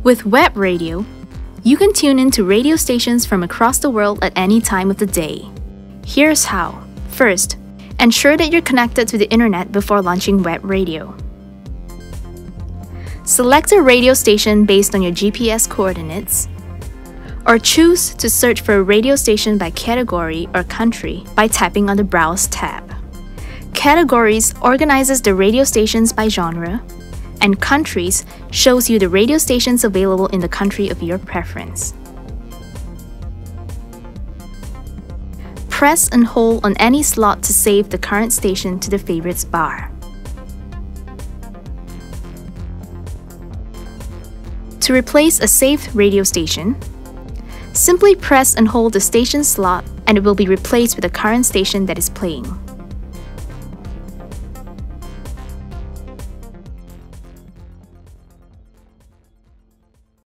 With web radio, you can tune into radio stations from across the world at any time of the day. Here's how. First, ensure that you're connected to the internet before launching web radio. Select a radio station based on your GPS coordinates, or choose to search for a radio station by category or country by tapping on the Browse tab. Categories organizes the radio stations by genre, and Countries shows you the radio stations available in the country of your preference. Press and hold on any slot to save the current station to the Favorites bar. To replace a saved radio station, simply press and hold the station slot and it will be replaced with the current station that is playing.